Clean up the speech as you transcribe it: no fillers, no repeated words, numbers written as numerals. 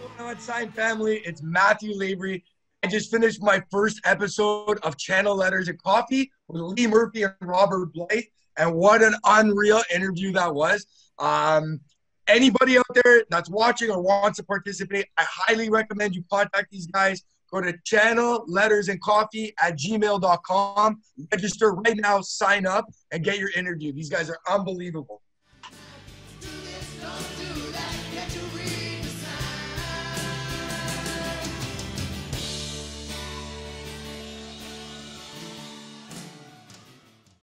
going on, Sign family? It's Matthew Lavery. I just finished my first episode of Channel Letters and Coffee with Lee Murphy and Robert Blythe, and what an unreal interview that was. Anybody out there that's watching or wants to participate, I highly recommend you contact these guys. Go to channellettersandcoffee@gmail.com. Register right now, sign up, and get your interview. These guys are unbelievable.